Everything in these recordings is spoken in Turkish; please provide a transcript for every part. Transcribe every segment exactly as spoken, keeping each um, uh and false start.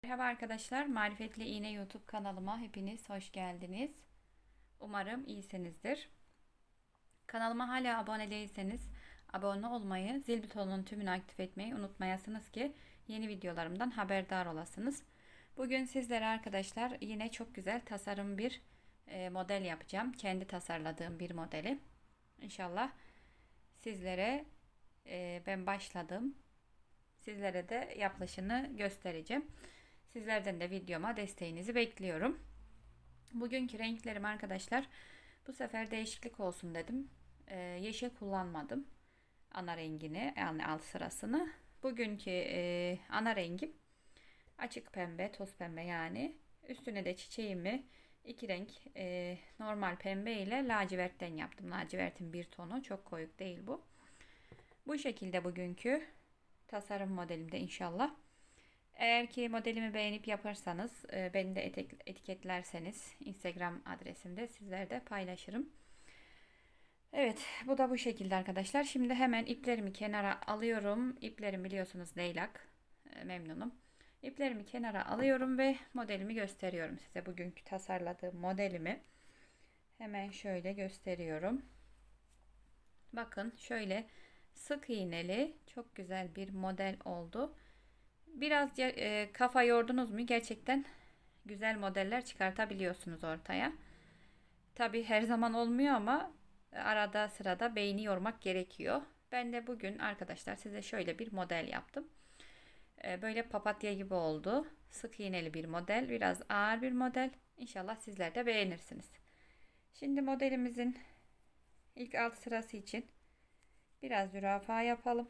Merhaba arkadaşlar, Marifetli İğne YouTube kanalıma hepiniz hoş geldiniz. Umarım iyisinizdir. Kanalıma hala abone değilseniz abone olmayı, zil butonunun tümünü aktif etmeyi unutmayasınız ki yeni videolarımdan haberdar olasınız. Bugün sizlere arkadaşlar yine çok güzel tasarım bir e, model yapacağım. Kendi tasarladığım bir modeli. İnşallah sizlere e, ben başladım. Sizlere de yapılışını göstereceğim. Sizlerden de videoma desteğinizi bekliyorum. Bugünkü renklerim arkadaşlar, bu sefer değişiklik olsun dedim. Ee, yeşil kullanmadım. Ana rengini, yani alt sırasını. Bugünkü e, ana rengim açık pembe, toz pembe yani. Üstüne de çiçeğimi iki renk e, normal pembe ile lacivertten yaptım. Lacivertin bir tonu, çok koyuk değil bu. Bu şekilde bugünkü tasarım modelimde inşallah. Eğer ki modelimi beğenip yaparsanız, e, beni de etiketlerseniz Instagram adresimde sizler de paylaşırım. Evet, bu da bu şekilde arkadaşlar. Şimdi hemen iplerimi kenara alıyorum. İplerim biliyorsunuz leylak. E, memnunum. İplerimi kenara alıyorum ve modelimi gösteriyorum size. Bugünkü tasarladığım modelimi hemen şöyle gösteriyorum. Bakın şöyle sık iğneli çok güzel bir model oldu. Biraz e, kafa yordunuz mu gerçekten güzel modeller çıkartabiliyorsunuz ortaya. Tabi her zaman olmuyor ama arada sırada beyni yormak gerekiyor. Ben de bugün arkadaşlar size şöyle bir model yaptım. E, böyle papatya gibi oldu. Sık iğneli bir model. Biraz ağır bir model. İnşallah sizler de beğenirsiniz. Şimdi modelimizin ilk alt sırası için biraz zürafa yapalım.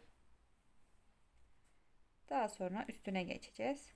Daha sonra üstüne geçeceğiz.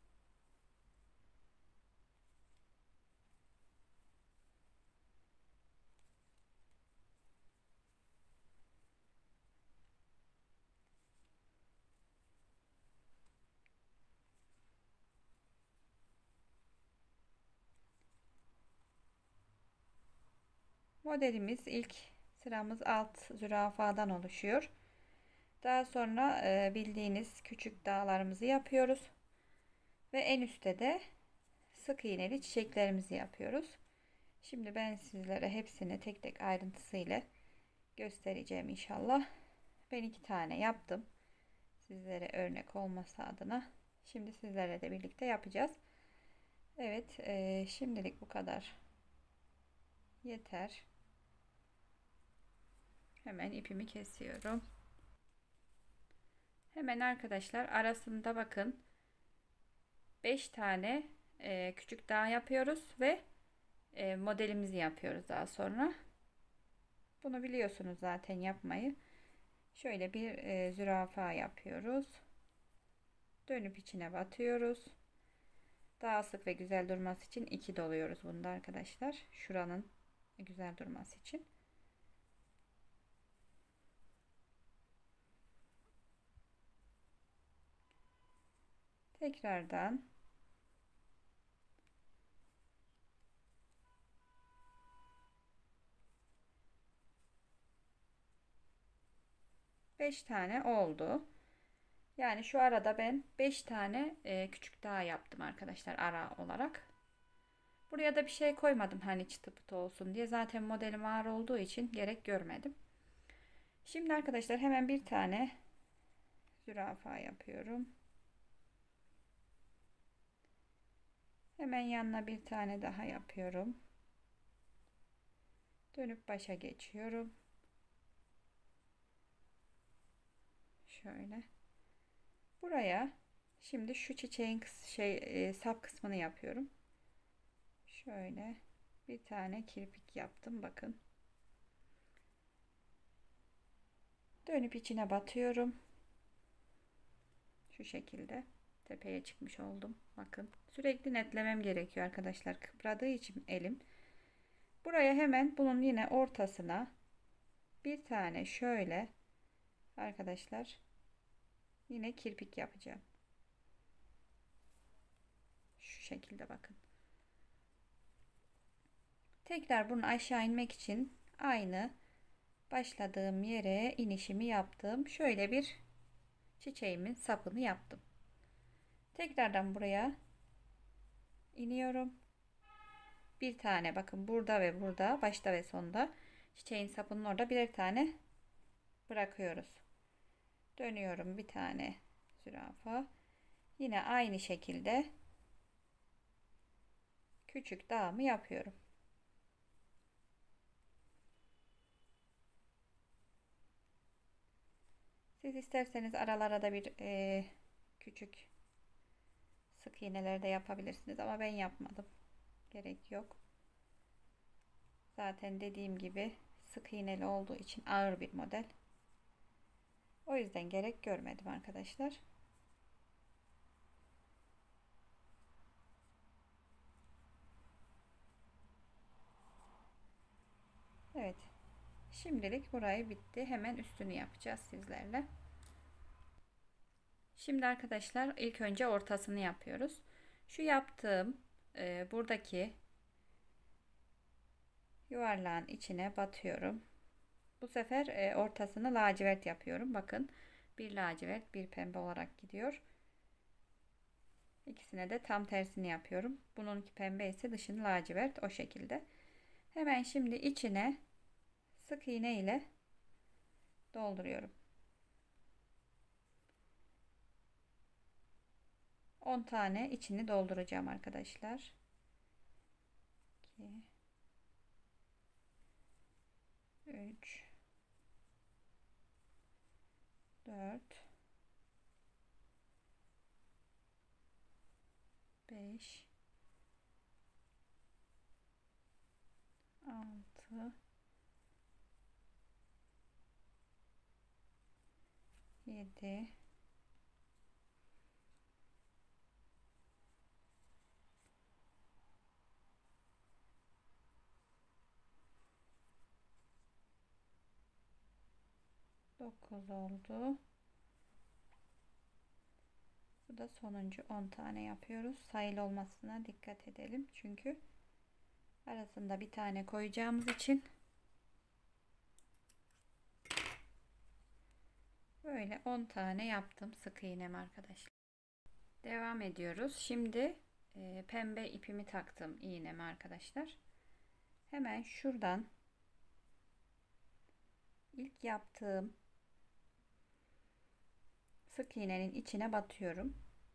Modelimiz ilk sıramız alt zürafadan oluşuyor. Daha sonra e, bildiğiniz küçük dağlarımızı yapıyoruz. Ve en üstte de sık iğneli çiçeklerimizi yapıyoruz. Şimdi ben sizlere hepsini tek tek ayrıntısıyla göstereceğim inşallah. Ben iki tane yaptım. Sizlere örnek olması adına. Şimdi sizlerle de birlikte yapacağız. Evet, e, şimdilik bu kadar. Yeter. Hemen ipimi kesiyorum. Hemen arkadaşlar arasında bakın beş tane e, küçük dağ yapıyoruz ve e, modelimizi yapıyoruz daha sonra. Bunu biliyorsunuz zaten yapmayı. Şöyle bir e, zürafa yapıyoruz. Dönüp içine batıyoruz. Daha sık ve güzel durması için iki doluyoruz bunda arkadaşlar. Şuranın güzel durması için. Tekrardan beş tane oldu. Yani şu arada ben beş tane e, küçük daha yaptım arkadaşlar ara olarak. Buraya da bir şey koymadım hani çıtı pıtı olsun diye. Zaten modelim ağır olduğu için gerek görmedim. Şimdi arkadaşlar hemen bir tane zürafa yapıyorum. Hemen yanına bir tane daha yapıyorum. Dönüp başa geçiyorum. Şöyle. Buraya şimdi şu çiçeğin şey e, sap kısmını yapıyorum. Şöyle bir tane kirpik yaptım bakın. Dönüp içine batıyorum. Şu şekilde tepeye çıkmış oldum. Bakın sürekli netlemem gerekiyor arkadaşlar. Kıpradığı için elim. Buraya hemen bunun yine ortasına bir tane şöyle arkadaşlar yine kirpik yapacağım. Şu şekilde bakın. Tekrar bunu aşağı inmek için aynı başladığım yere inişimi yaptım. Şöyle bir çiçeğimin sapını yaptım. Tekrardan buraya iniyorum. Bir tane bakın burada ve burada, başta ve sonda, çiçeğin sapının orada birer tane bırakıyoruz. Dönüyorum, bir tane zürafa. Yine aynı şekilde küçük dağımı yapıyorum. Siz isterseniz aralara da bir e, küçük sık iğneler de yapabilirsiniz ama ben yapmadım. Gerek yok. Zaten dediğim gibi sık iğneli olduğu için ağır bir model. O yüzden gerek görmedim arkadaşlar. Evet. Şimdilik burayı bitti. Hemen üstünü yapacağız sizlerle. Şimdi arkadaşlar ilk önce ortasını yapıyoruz. Şu yaptığım e, buradaki yuvarlağın içine batıyorum. Bu sefer e, ortasını lacivert yapıyorum. Bakın, bir lacivert bir pembe olarak gidiyor. İkisine de tam tersini yapıyorum. Bununki pembe ise dışını lacivert, o şekilde. Hemen şimdi içine sık iğne ile dolduruyorum. on tane içini dolduracağım arkadaşlar. iki üç dört beş altı yedi dokuz oldu. Bu da sonuncu on tane yapıyoruz. Sayılı olmasına dikkat edelim. Çünkü arasında bir tane koyacağımız için böyle on tane yaptım sık iğnemi arkadaşlar. Devam ediyoruz. Şimdi e, pembe ipimi taktım iğnemi arkadaşlar. Hemen şuradan ilk yaptığım sık iğnenin içine batıyorum.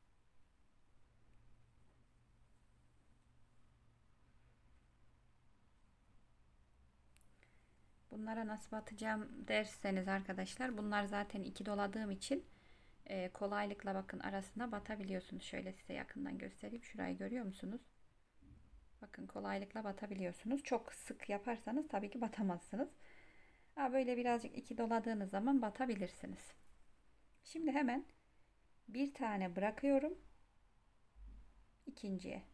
Bunlara nasıl batacağım derseniz arkadaşlar, bunlar zaten iki doladığım için e, kolaylıkla bakın arasına batabiliyorsunuz. Şöyle size yakından göstereyim. Şurayı görüyor musunuz? Bakın, kolaylıkla batabiliyorsunuz. Çok sık yaparsanız tabii ki batamazsınız. Ha, böyle birazcık iki doladığınız zaman batabilirsiniz. Şimdi hemen bir tane bırakıyorum ikinciye.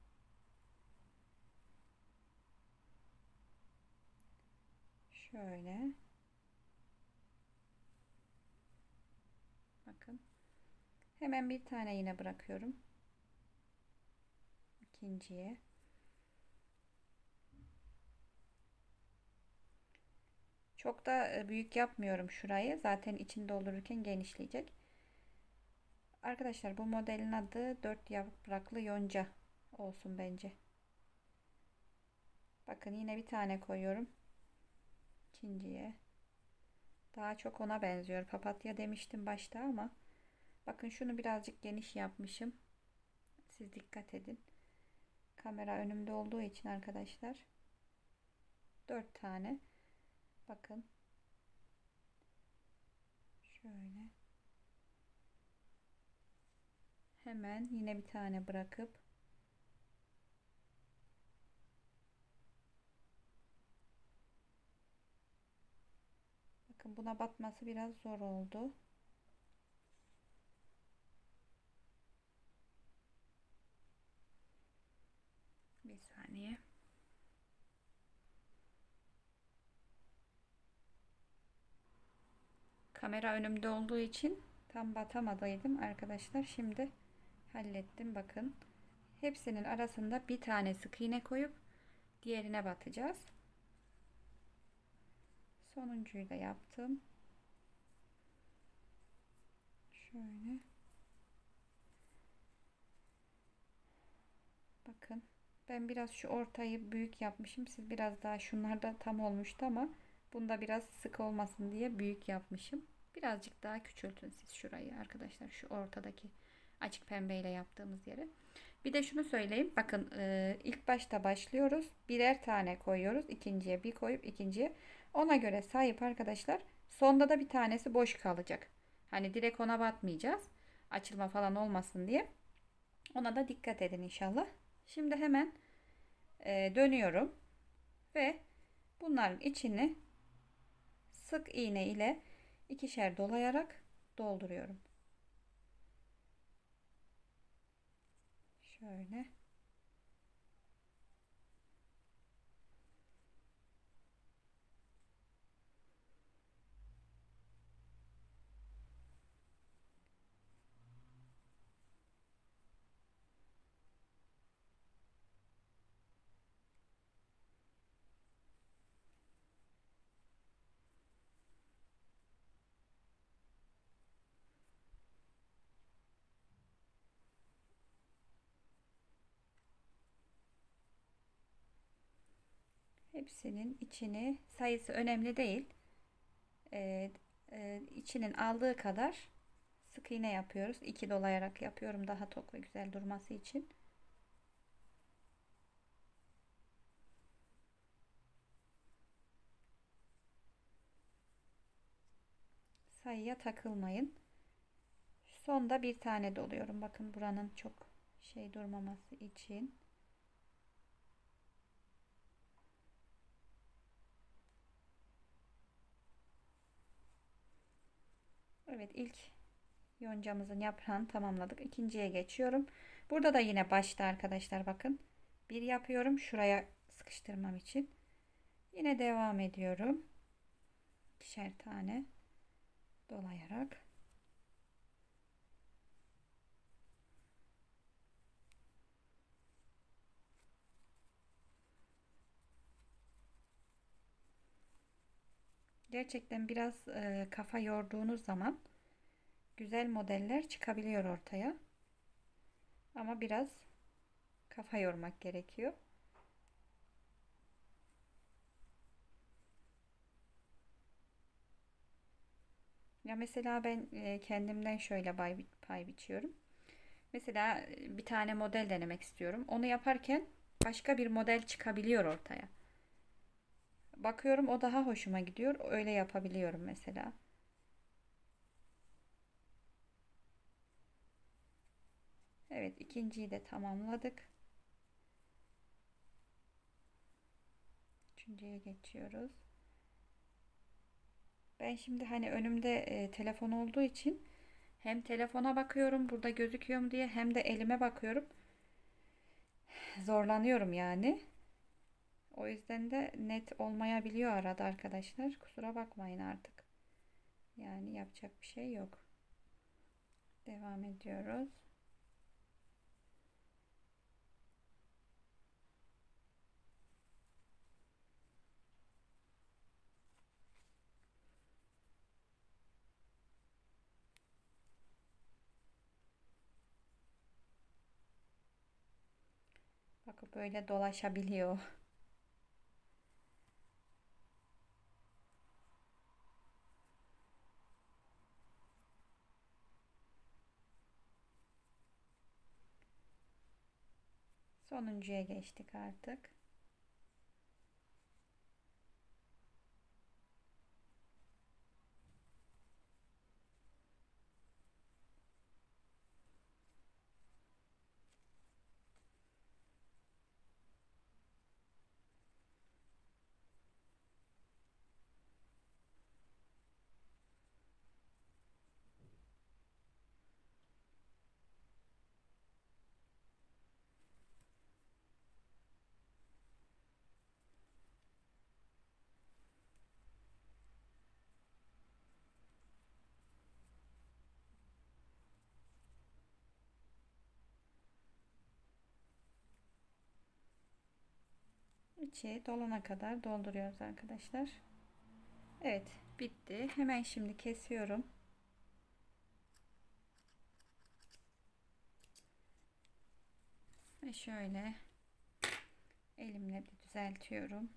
Şöyle. Bakın. Hemen bir tane yine bırakıyorum. İkinciye. Çok da büyük yapmıyorum şurayı. Zaten içini doldururken genişleyecek. Arkadaşlar, bu modelin adı dört yapraklı yonca olsun bence. Bakın, yine bir tane koyuyorum. İkinciye. Daha çok ona benziyor. Papatya demiştim başta ama bakın, şunu birazcık geniş yapmışım. Siz dikkat edin. Kamera önümde olduğu için arkadaşlar. dört tane. Bakın. Şöyle. Hemen yine bir tane bırakıp bakın, buna batması biraz zor oldu. Bir saniye. Kamera önümde olduğu için tam batamadıydım arkadaşlar. Şimdi hallettim. Bakın, hepsinin arasında bir tane sık iğne koyup diğerine batacağız. Sonuncuyu da yaptım. Şöyle. Bakın ben biraz şu ortayı büyük yapmışım. Siz biraz daha, şunlarda tam olmuştu ama bunda biraz sık olmasın diye büyük yapmışım. Birazcık daha küçültün siz şurayı arkadaşlar. Şu ortadaki açık pembeyle yaptığımız yere. Bir de şunu söyleyeyim. Bakın e, ilk başta başlıyoruz. Birer tane koyuyoruz. İkinciye bir koyup ikinciye. Ona göre sayıp arkadaşlar. Sonda da bir tanesi boş kalacak. Hani direkt ona batmayacağız. Açılma falan olmasın diye. Ona da dikkat edin inşallah. Şimdi hemen e, dönüyorum. Ve bunların içini sık iğne ile ikişer dolayarak dolduruyorum. Şöyle. Hepsinin içini, sayısı önemli değil. Ee, e, içinin aldığı kadar sık iğne yapıyoruz. İki dolayarak yapıyorum daha tok ve güzel durması için. Sayıya takılmayın. Sonda bir tane doluyorum. Bakın buranın çok şey durmaması için. Evet, ilk yoncamızın yaprağını tamamladık. İkinciye geçiyorum. Burada da yine başta arkadaşlar bakın. Bir yapıyorum şuraya sıkıştırmam için. Yine devam ediyorum. İkişer tane dolayarak. Gerçekten biraz e, kafa yorduğunuz zaman güzel modeller çıkabiliyor ortaya. Ama biraz kafa yormak gerekiyor. Ya mesela ben e, kendimden şöyle pay, pay biçiyorum. Mesela e, bir tane model denemek istiyorum. Onu yaparken başka bir model çıkabiliyor ortaya. Bakıyorum o daha hoşuma gidiyor. Öyle yapabiliyorum mesela. Evet, ikinciyi de tamamladık. Üçüncüye geçiyoruz. Ben şimdi hani önümde e, telefon olduğu için hem telefona bakıyorum burada gözüküyor mu diye, hem de elime bakıyorum. Zorlanıyorum yani. O yüzden de net olmayabiliyor arada arkadaşlar. Kusura bakmayın artık. Yani yapacak bir şey yok. Devam ediyoruz. Bakın böyle dolaşabiliyor. Sonuncuya geçtik artık. İçi dolana kadar dolduruyoruz arkadaşlar. Evet, bitti. Hemen şimdi kesiyorum. Ve şöyle Elimle bir düzeltiyorum.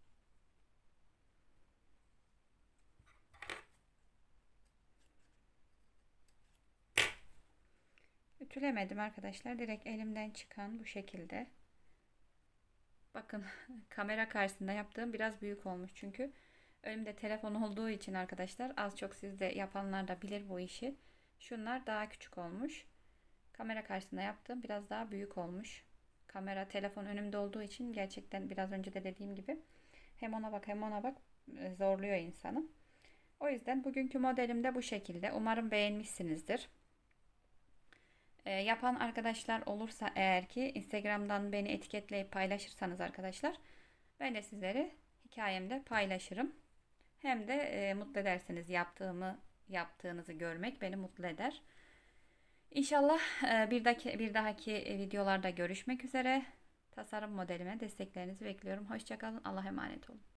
Ütülemedim arkadaşlar. Direkt elimden çıkan bu şekilde. Bakın kamera karşısında yaptığım biraz büyük olmuş çünkü önümde telefon olduğu için arkadaşlar, az çok siz de yapanlar da bilir bu işi. Şunlar daha küçük olmuş. Kamera karşısında yaptığım biraz daha büyük olmuş. Kamera, telefon önümde olduğu için gerçekten biraz önce de dediğim gibi hem ona bak hem ona bak zorluyor insanı. O yüzden bugünkü modelim de bu şekilde. Umarım beğenmişsinizdir. E, yapan arkadaşlar olursa eğer ki Instagram'dan beni etiketleyip paylaşırsanız arkadaşlar, ben de sizleri hikayemde paylaşırım. Hem de e, mutlu edersiniz, yaptığımı yaptığınızı görmek beni mutlu eder. İnşallah e, bir dahaki bir dahaki videolarda görüşmek üzere. Tasarım modelime desteklerinizi bekliyorum. Hoşça kalın. Allah'a emanet olun.